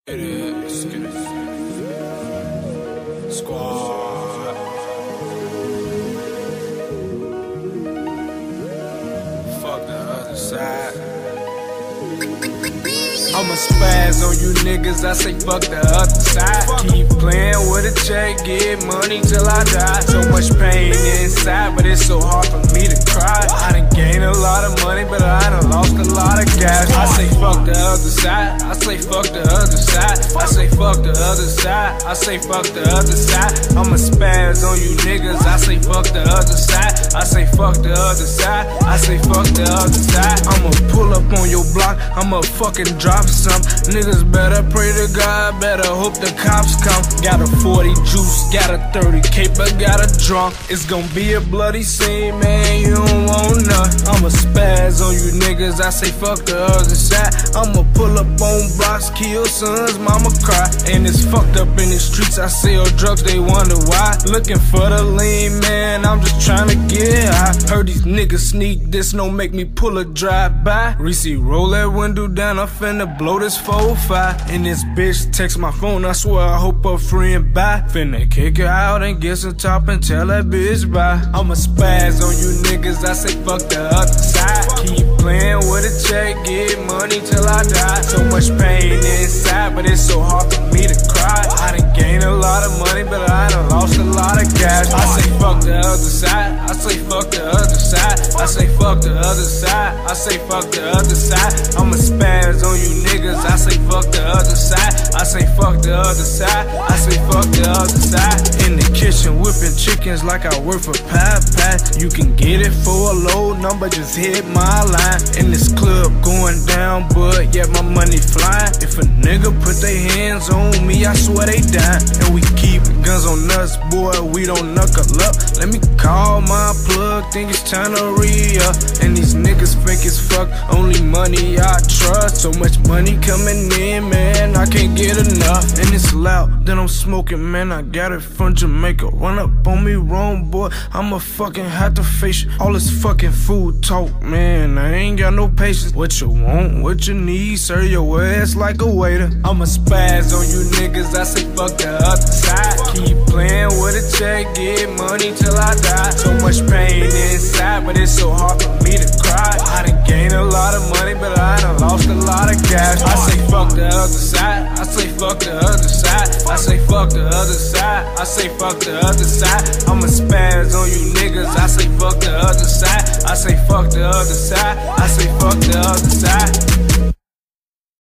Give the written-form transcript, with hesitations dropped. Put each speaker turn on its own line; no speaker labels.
It is. Squad. Fuck the other side. I'ma spaz on you niggas, I say fuck the other side. Keep playing with a check, get money till I die. So much pain inside, but it's so hard for me to cry. I done gained a lot of money, but I done lost a lot of gas. I say fuck the other side, I say fuck the other side. I say fuck the other side, I say fuck the other side. I'ma spaz on you niggas, I say fuck the other side. I say fuck the other side, I say fuck the other side. I'ma pull up on your block, I'ma fucking drop some. Niggas better pray to God, better hope the cops come. Got a 40 juice, got a 30 cape, but got a drunk. It's gonna be a bloody scene, man, you don't want none. I'ma spaz on you niggas, I say fuck the other side. I'ma pull up on blocks, kill sons, mama cry. And it's fucked up in the streets, I sell drugs, they wonder why. Looking for the lean, man, I'm just trying to get high. Heard these niggas sneak this, no make me pull a drive-by. Reese, roll that window down, I'm finna blow this 4-5. And this bitch text my phone, I swear I hope her friend bye. Finna kick her out and get some top and tell that bitch bye. I'ma spaz on you niggas, I say fuck the other side. Keep playing with a check, get money till I die. So much pain inside, but it's so hard for me to cry. I done gained a lot of money, but I done lost a lot of cash. I say fuck the other side, I say fuck the other side. I say fuck the other side, I say fuck the other side. I'ma spaz on you niggas, I say fuck the other side. I say fuck the other side, I say fuck the other side. In the kitchen whipping chickens like I work for Popeye. You can get it for a low number, just hit my line. In this club going down, but yet my money flying. If a nigga put their hands on me, I swear they die. And we keep guns on us, boy, we don't knuckle up. Let me call my plug, think it's time to re-up. And these niggas fake as fuck, only money I trust. So much money coming in, man, I can't get enough. And it's loud, then I'm smoking, man, I got it from Jamaica. Run up on me wrong, boy, I'ma fucking have to face you. All this fucking food talk, man, I ain't got no patience. What you want, what you need, serve your ass like a waiter. I'ma spaz on you niggas, I say fuck the other side. Keep playing with a check, get money till I die. So much pain inside, but it's so hard for me to cry. I done gained a lot of money, but I done lost a lot of cash. I say fuck the other side, I say fuck the other side. I say fuck the other side, I say fuck the other side. I'ma spaz on you niggas, I say fuck the other side. I say fuck the other side, I say fuck the other side.